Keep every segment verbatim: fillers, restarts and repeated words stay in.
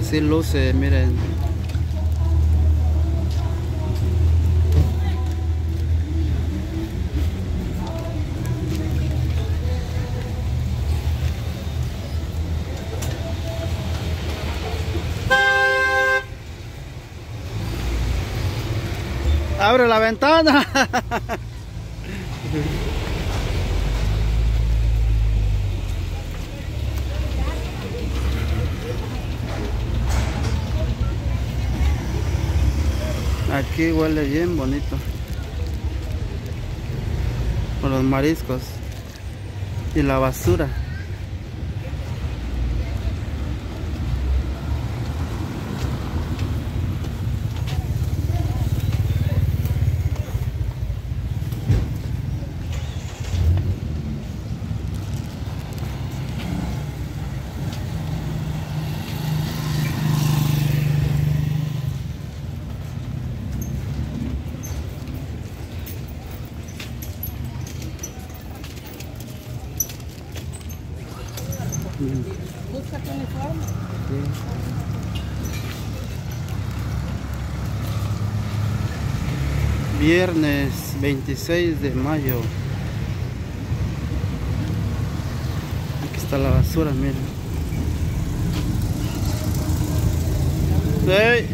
Así luce, miren. Abre la ventana. Aquí huele bien bonito con los mariscos y la basura. ¿Busca tu uniforme? Sí. Viernes veintiséis de mayo. Aquí está la basura, miren. ¡Hey!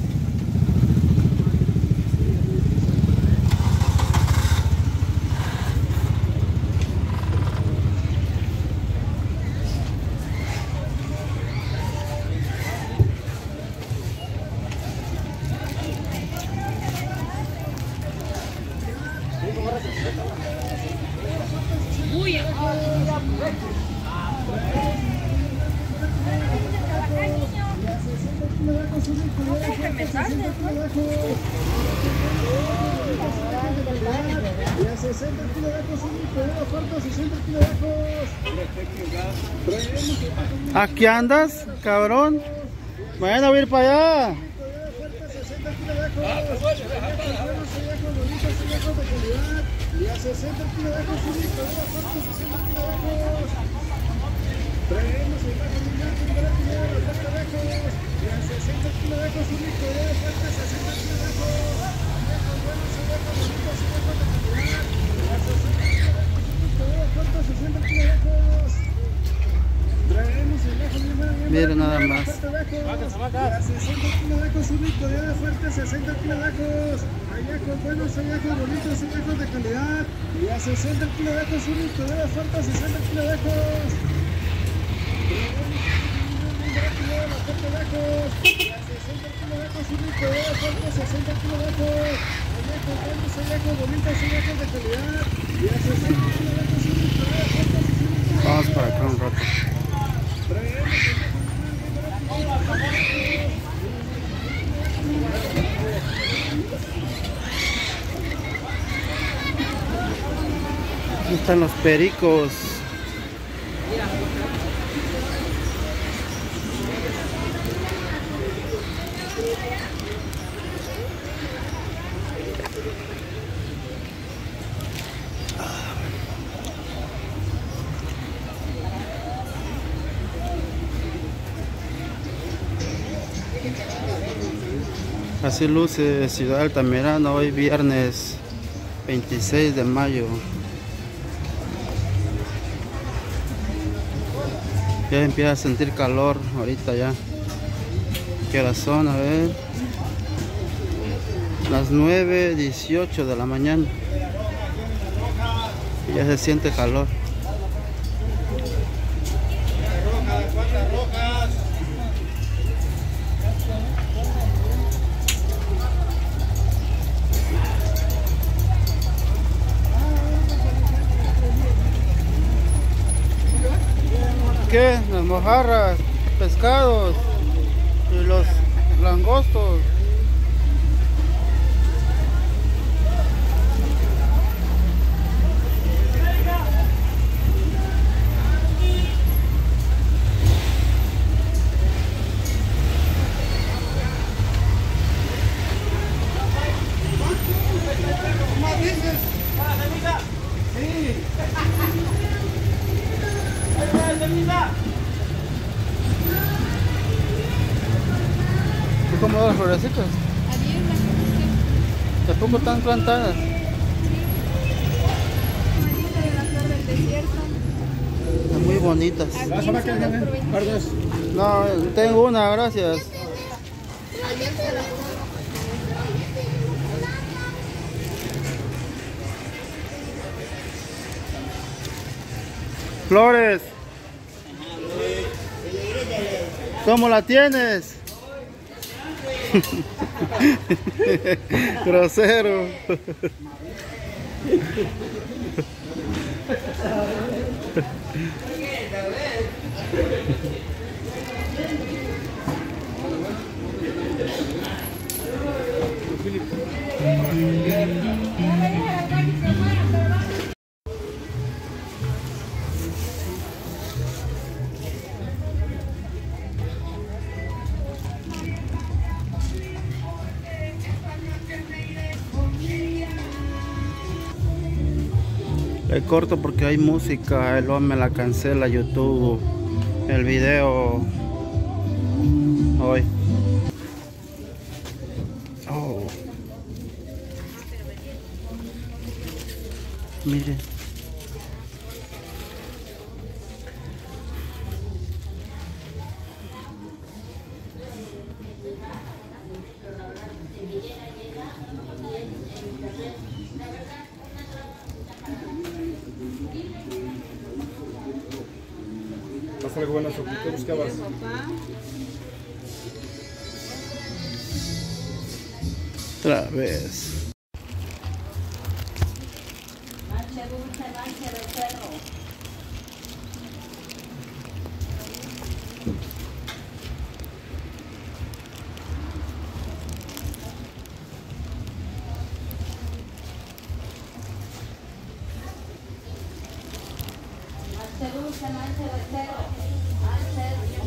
¿Aquí andas, cabrón? Mañana voy a ir para allá. Miren nada más. sesenta kilos de consumido, de fuerte, sesenta kilos de ajos. Ayacos buenos, ayacos bonitos, ayacos de calidad. Y a sesenta kilos de consumido, de fuerte, sesenta kilos de ajos. sesenta kilos de consumido, de fuerte, sesenta kilos de ajos. Ayacos buenos, ayacos bonitos, ayacos de calidad. Y a sesenta kilos de consumido, de fuerte, sesenta kilos de ajos. Vamos para acá un rato. Aquí están los pericos. Así luce Ciudad Altamirano hoy viernes veintiséis de mayo. Ya empieza a sentir calor ahorita ya. ¿Qué horas son? A ver. Las nueve dieciocho de la mañana. Ya se siente calor. ¿Qué? Las mojarras, pescados y los langostos. ¿Cómo dices? Sí. ¿Y cómo van las florecitas? A diez las que Tampoco están plantadas. Manita de la flor del desierto. Están muy bonitas. Aquí son dos por No, tengo una, gracias. Flores. ¿Cómo la tienes? Grosero. Le corto porque hay música, el hombre me la cancela YouTube, el video hoy. Oh. Miren. Pásale buenas, ¿qué buscabas? Otra vez. Mancha dulce, mancha de cerro. Mancha dulce, mancha de cerro. Mancha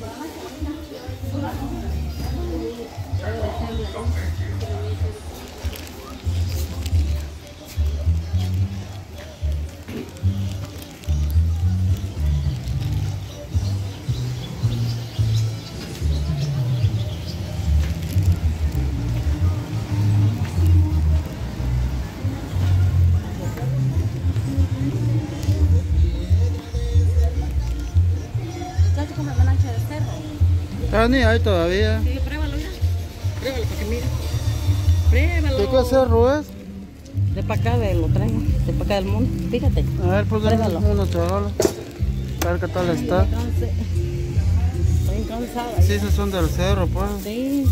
Ah, ni hay todavía. Sí, pruébalo, mira. Pruébalo para que mire. Pruébalo. ¿De qué cerro es? De para acá, de lo traigo. De para acá del mundo. Fíjate. A ver, pues Pruébalo. uno chaval. A ver qué tal está. Me cansé. Estoy cansada. Sí, esos son del cerro, pues. Sí.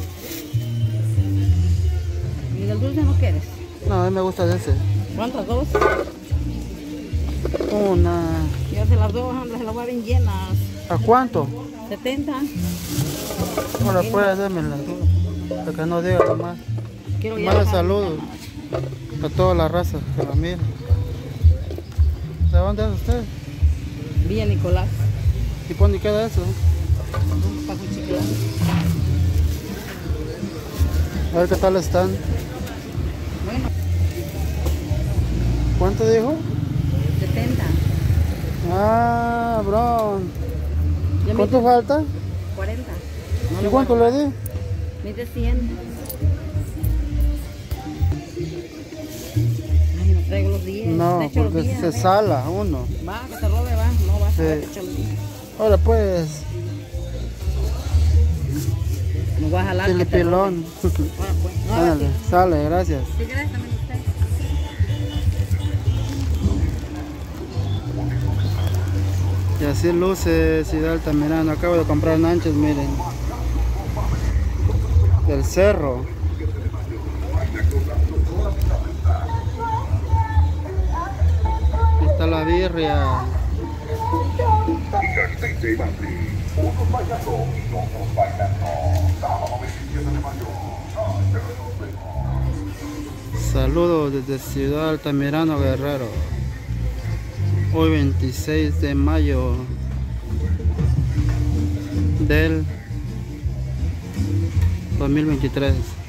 ¿Y del dulce no quieres? No, a mí me gusta de ese. ¿Cuántas? ¿Dos? Una. Yo se las dos, hombre, se las voy a ver llenas. ¿A cuánto? setenta. Ahora puedes dármela. Para que no diga más. Quiero ya Más dejar- saludos a toda la raza que la mira. ¿De dónde es usted? Villa Nicolás. ¿Y por dónde queda eso? Paso Chiclán. A ver qué tal están. Bueno, ¿Cuánto dijo? setenta. Ah, bro. Yo me- ¿Cuánto falta? cuarenta. ¿Y cuánto le di? Mide cien. Ay, no traigo los diez. No, Te echo los porque diez, se a ver. sala uno. Va, que te robe, va. No vas a Sí. ver, te echo los diez. Ahora pues, No voy a jalar. que te pilón. robe. Ahora, pues. No, Ándale, sale, gracias. si quieres también usted. Y así luce Ciudad Altamirano. Acabo de comprar nanches, miren. Del cerro. Aquí está la birria. Saludos desde Ciudad Altamirano, Guerrero. Hoy veintiséis de mayo del dos mil veintitrés.